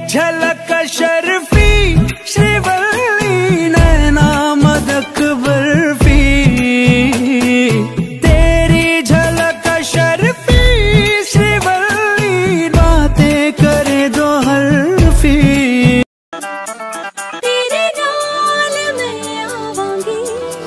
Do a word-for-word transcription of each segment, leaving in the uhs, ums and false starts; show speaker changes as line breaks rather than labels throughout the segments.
झलक शर्फी श्रीवल्ली नैना मदक बर्फी, तेरी झलक शर्फी श्रीवल्ली बातें करे दो हरफी।
तेरे नाल मैं आवांगी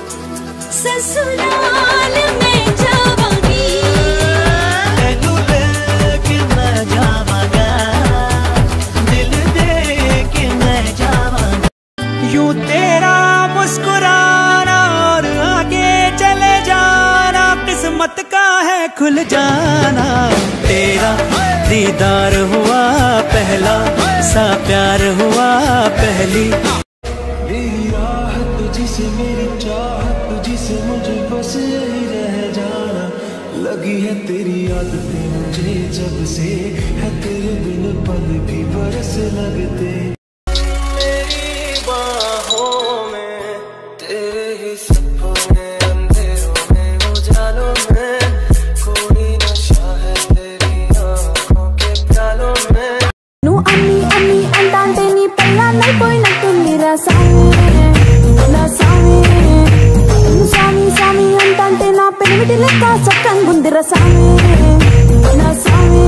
ससुराल में जावांगी,
तेनू लेके मैं जावांगा, दिल दे के मैं जावांगा।
यूं तेरा मुस्कुराना और आगे चले जाना किस्मत का है खुल जाना, तेरा दीदार हुआ पहला सा प्यार हुआ पहली।
मेरी राह तुझी से मेरी चाहत तुझी से मुझे बस यही रह जाना, लगी है तेरी आदतें मुझे जब से, है तेरे बिन पल भी बरस लगते।
मेरी बाहों में तेरे ही सपने, अंधेरों में उजालों में कोई नशा है तेरी आँखों के प्यालों में।
ను అమ్మి అమ్మి అంటాంటే నీ పెళ్ళాన్నై పోయినట్టుంది రా సామి, నా సామి సామి సామి అంటాంటే నా పెనిమిటి లెక్క సక్కంగుంది రా సామి, నా సామి।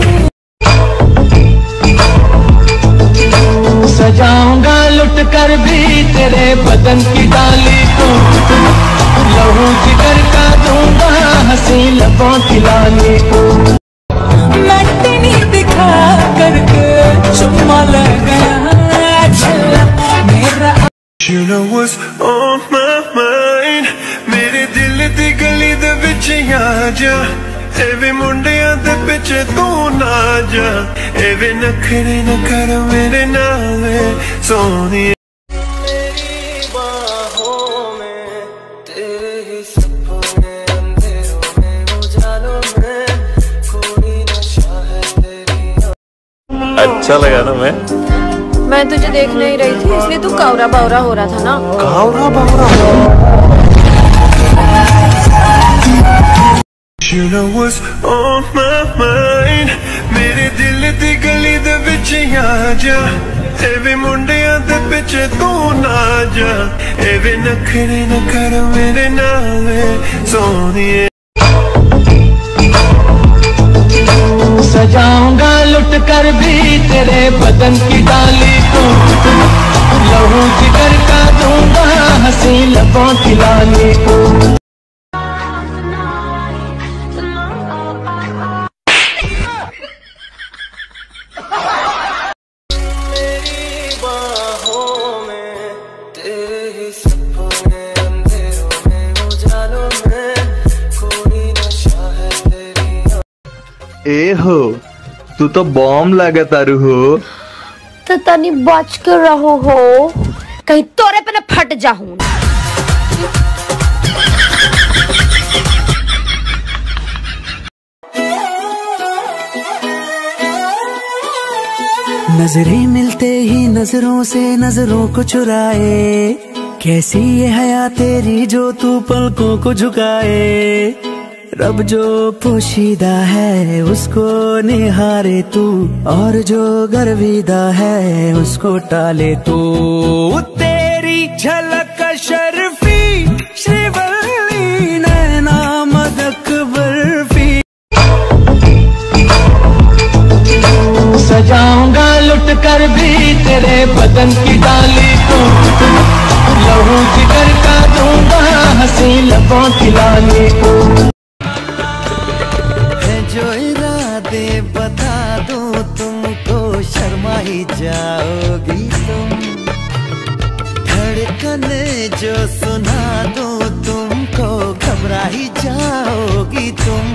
सजाऊंगा लुट कर भी तेरे बदन की डाली को, लहू जिगर का दूंगा हंसी लबों की लाली को।
नटनी दिखा करके चुम्मा ले गया मेरा।
You know what's on my mind, मेरे दिल दी गली दे विच आ जा, एवे मुंडियां दे पिछे तू ना जा, एवे नखरे न कर मेरे नाल सोनिए।
मेरी बाहों में तेरे ही सपने, अंधेरों में उजालों में कोई नशा है तेरी।
अच्छा लगा ना? मैं
मैं तुझे देख नहीं रही थी इसलिए तू कावरा बावरा हो रहा था ना।
कावरा बावरा। You know what's on my mind, मेरे दिल दी गली दे विच आ जा, एवे मुंडियां दे पिछे तू ना जा, एवे नखरे न कर मेरे नाल सोनिए।
सजाऊंगा लुट कर भी तेरे बदन की डाली को, लहू जिगर का दूंगा हंसी लबों की लाली को। मेरी बाहों में तेरे ही सपने, अंधेरों में उजालों में कोई नशा है तेरी।
ए हो तू तो बॉम्ब लगा तारू हो,
तो तनी बच के रहो हो, कहीं तोरे पे न फट जाऊं।
नजरें मिलते ही नजरों से नजरों को चुराए, कैसी ये हया तेरी जो तू पलकों को झुकाए, रब जो पोशीदा है उसको निहारे तू, और जो गर्विदा है उसको टाले तू। तेरी झलक शर्फी श्रीवल्ली नैना मदक बर्फी,
सजाऊंगा लुट कर भी तेरे बदन की डाली को, लहू जिगर का दूंगा हंसी लबों की लाली को।
जो इरादे बता दूं तुमको शर्मा ही जाओगी तुम, धड़कने जो सुना दूं तुमको घबरा ही जाओगी तुम।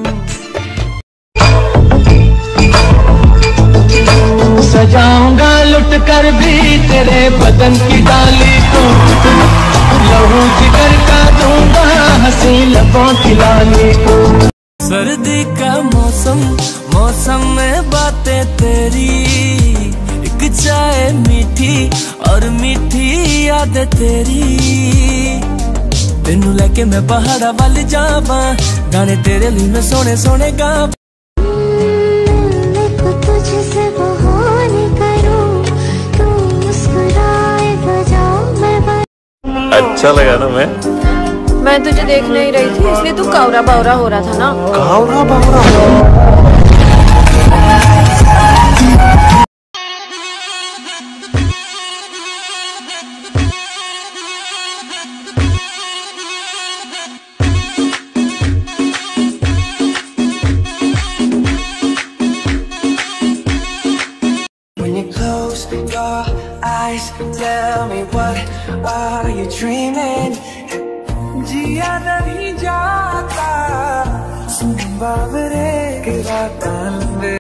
सजाऊंगा लुट कर भी तेरे बदन की डाली को, लहू जिगर का दूंगा हंसी लबों की लाली को।
सर्दी का मौसम मौसम में बातें तेरी, एक चाय मीठी और मीठी याद तेरी, तेनू लेके मैं पहाड़ा वाल जावा, गाने तेरे लिए मैं सोने सोने गा।
तुझसे बहाने करूं
अच्छा लगा ना मैं?
मैं तुझे देख नहीं रही थी इसलिए तू कावरा बावरा हो रहा था ना।
कावरा बावरा
When you close your eyes, tell me what are you dreaming? जिया नहीं जाता सुन बाबरे के रातां में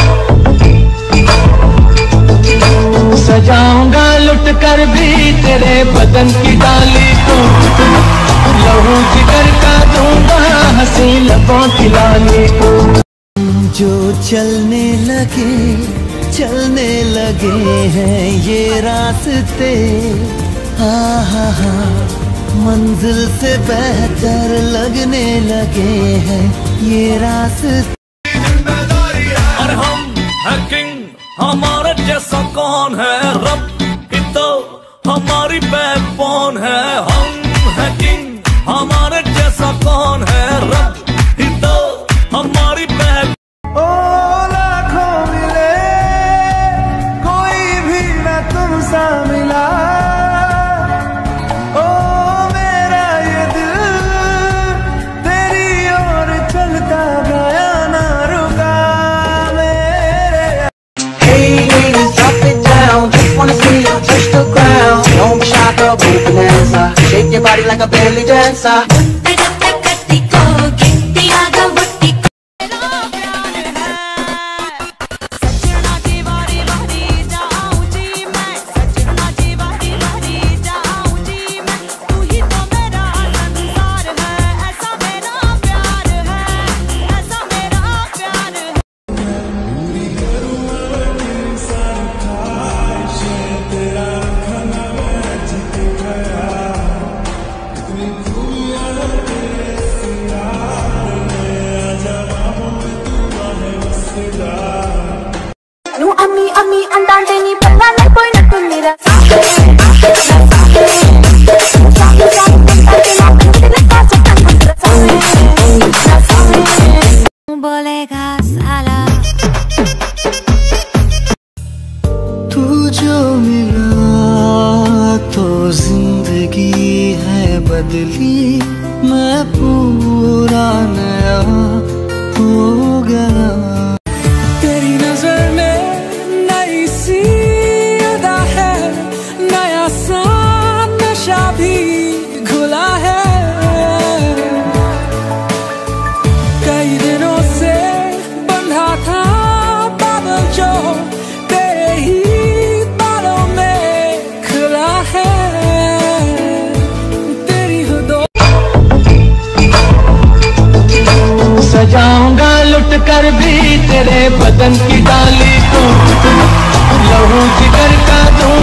सजाऊंगा लुट कर भी तेरे बदन की डाली को, लहू जिगर का दूंगा हंसी लबों की लाली को।
जो चलने लगे चलने लगे हैं ये रास्ते, हाँ हाँ हाँ मंजिल से बेहतर लगने लगे हैं ये रास्ते।
और हम है किंग, हमारे जैसा कौन है, रब ही तो हमारी बैकबोन है। हम है किंग, हमारे जैसा कौन है, रब ही तो हमारी बैक।
ओ लाखों मिले कोई भी ना तुमसा मिला, ओ मेरा ये दिल तेरी ओर चलता गया ना रुका मेरे।
Hey ladies, drop it down, just wanna see you touch the ground. Don't be shy, girl, go bonanza. Shake your body like a belly dancer.
నువ్వు అమ్మి అమ్మి అంటాంటే నీ పల్లాలైపోయినట్టుందిరా
बोलेगा साला।
तू जो मिला तो जिंदगी है बदली, मैं पूरा नया हो गया। तेरी नजर में नई सी अदा है, नया सा नशा भी घुला है। कई दिनों से बंधा था बादल जो तेरे ही बालों में खुला है। तेरी हदों
सजाऊंगा लुट कर भी तेरे बदन की डाली को, लहू जिगर का दूंगा।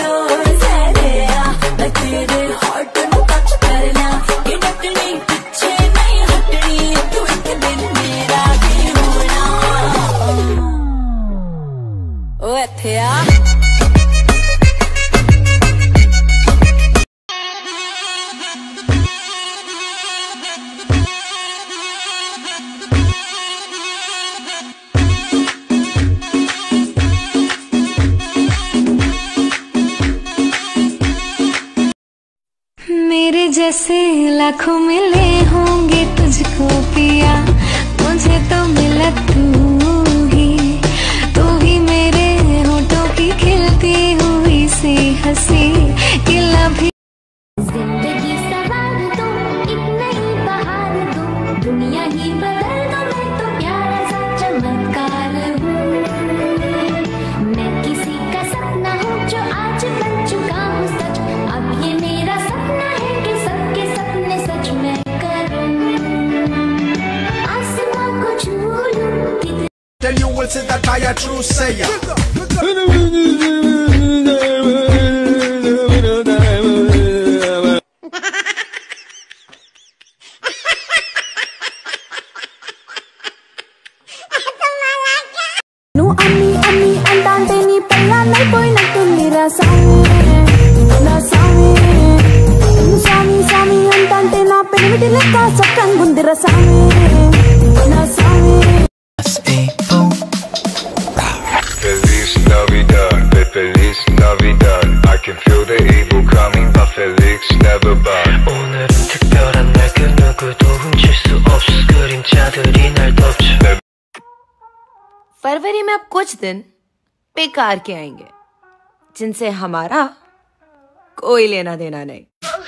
मेरे जैसे लाखों मिले होंगे तुझको पिया, मुझे तो मिला तू ही, तू ही मेरे होठों की खिलती हुई सी हंसी किला भी।
जिंदगी सवार दो, एक नई बहार दो, दुनिया ही बदल दो, मैं तो प्यारा सा चमत्कार हूँ। मैं किसी का सपना हूँ जो आज बन चुका हूँ सच, अब ये मेरा सपना है कि सबके सपने सच मैं करूँ। आसमां को छू लूँ।
Tell you what's it that I a true sayer.
నువ్వు అమ్మి అమ్మి అంటాంటే నీ పల్లాలైపోయినట్టుందిరా సామి నా సామి గుందిర సామి నా సామి
Feliz Navidad, Feliz Navidad. I can feel the evil coming, but Felix never bad. 오늘은 특별한 날 그 누구도 훔칠 수 없어 그림자들이 날 덮쳐.
फरवरी में अब कुछ दिन बेकार के आएंगे जिनसे हमारा कोई लेना देना नहीं।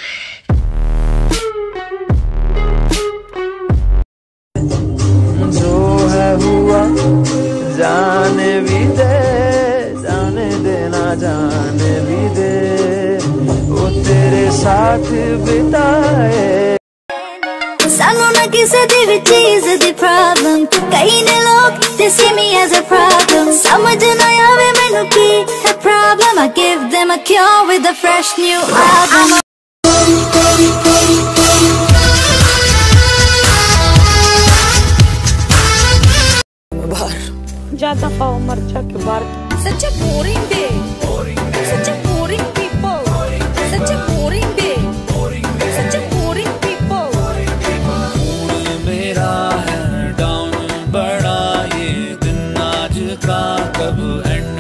जो है हुआ जाने भी दे, जाने देना जाने भी दे, वो तेरे साथ बिताए।
सानू ना किसे दी भी चीज दी प्रॉब्लम कई ने लोग they see me as a problem समझ ना आवे मैनू की है problem I give them a cure with a fresh new album
ज्यादा पाओ मर्चा के बार such boring day such boring people such boring day such boring people
मेरा है डाउन बड़ा ये दिन आज का कब एंड